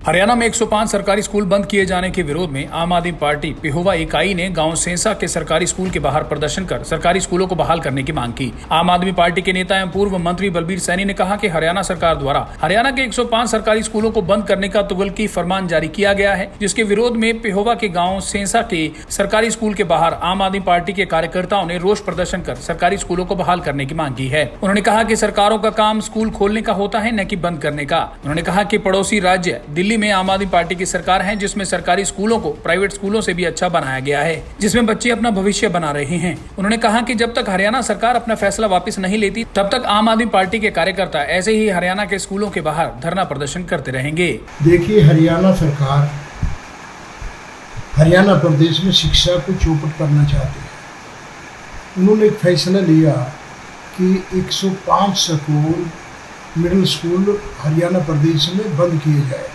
हरियाणा में 105 सरकारी स्कूल बंद किए जाने के विरोध में आम आदमी पार्टी पिहोवा इकाई ने गांव सेंसा के सरकारी स्कूल के बाहर प्रदर्शन कर सरकारी स्कूलों को बहाल करने की मांग की। आम आदमी पार्टी के नेता एवं पूर्व मंत्री बलबीर सैनी ने कहा कि हरियाणा सरकार द्वारा हरियाणा के 105 सरकारी स्कूलों को बंद करने का तुगलकी फरमान जारी किया गया है, जिसके विरोध में पिहोवा के गाँव सेंसा के सरकारी स्कूल के बाहर आम आदमी पार्टी के कार्यकर्ताओं ने रोष प्रदर्शन कर सरकारी स्कूलों को बहाल करने की मांग की है। उन्होंने कहा कि सरकारों का काम स्कूल खोलने का होता है, न कि बंद करने का। उन्होंने कहा कि पड़ोसी राज्य दिल्ली में आम आदमी पार्टी की सरकार है, जिसमें सरकारी स्कूलों को प्राइवेट स्कूलों से भी अच्छा बनाया गया है, जिसमें बच्चे अपना भविष्य बना रहे हैं। उन्होंने कहा कि जब तक हरियाणा सरकार अपना फैसला वापस नहीं लेती, तब तक आम आदमी पार्टी के कार्यकर्ता ऐसे ही हरियाणा के स्कूलों के बाहर धरना प्रदर्शन करते रहेंगे। देखिए, हरियाणा सरकार हरियाणा प्रदेश में शिक्षा को चौपट करना चाहती है। उन्होंने एक फैसला लिया कि 105 स्कूल मिडिल स्कूल हरियाणा प्रदेश में बंद किए जाए,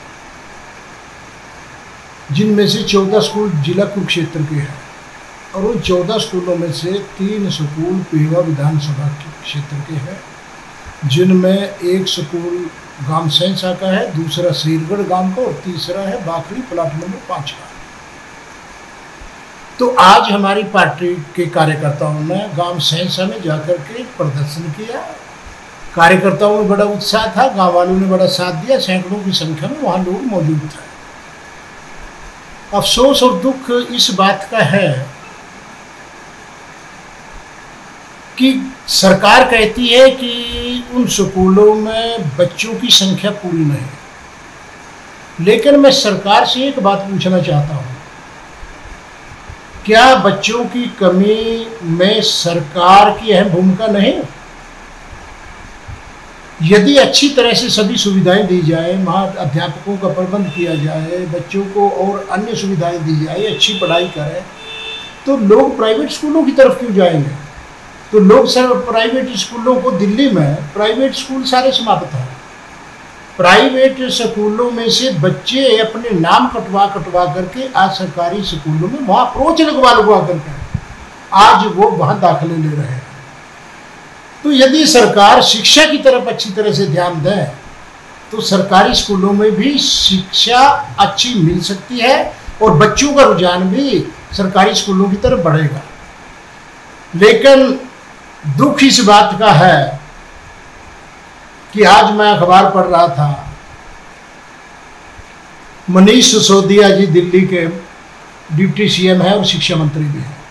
जिनमें से 14 स्कूल जिला कुरुक्षेत्र के हैं और उन 14 स्कूलों में से 3 स्कूल पिहोवा विधानसभा क्षेत्र के हैं, जिनमें एक स्कूल गांव सेंसा का है, दूसरा शेरगढ़ गांव का और तीसरा है बाखड़ी प्लाट नंबर 5 का। तो आज हमारी पार्टी के कार्यकर्ताओं ने गांव सेंसा में जाकर के प्रदर्शन किया। कार्यकर्ताओं में बड़ा उत्साह था, गांव वालों ने बड़ा साथ दिया, सैकड़ों की संख्या में वहाँ लोग मौजूद थे। अफसोस और दुख इस बात का है कि सरकार कहती है कि उन स्कूलों में बच्चों की संख्या पूरी नहीं, लेकिन मैं सरकार से एक बात पूछना चाहता हूँ, क्या बच्चों की कमी में सरकार की अहम भूमिका नहीं? यदि अच्छी तरह से सभी सुविधाएं दी जाए, वहाँ अध्यापकों का प्रबंध किया जाए, बच्चों को और अन्य सुविधाएं दी जाए, अच्छी पढ़ाई करें, तो लोग प्राइवेट स्कूलों की तरफ क्यों जाएंगे? तो लोग सर प्राइवेट स्कूलों को, दिल्ली में प्राइवेट स्कूल सारे समाप्त हैं। प्राइवेट स्कूलों में से बच्चे अपने नाम कटवा करके आज सरकारी स्कूलों में वहाँ अप्रोच लगवा करके आज वो वहाँ दाखिले ले रहे हैं। तो यदि सरकार शिक्षा की तरफ अच्छी तरह से ध्यान दे तो सरकारी स्कूलों में भी शिक्षा अच्छी मिल सकती है और बच्चों का रुझान भी सरकारी स्कूलों की तरफ बढ़ेगा। लेकिन दुख इस बात का है कि आज मैं अखबार पढ़ रहा था, मनीष सिसोदिया जी दिल्ली के डिप्टी सीएम है और शिक्षा मंत्री भी है,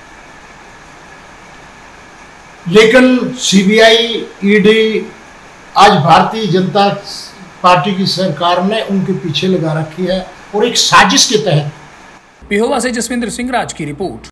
लेकिन सीबीआई, ईडी आज भारतीय जनता पार्टी की सरकार ने उनके पीछे लगा रखी है और एक साजिश के तहत। पिहोवा से जसविंदर सिंह राज की रिपोर्ट।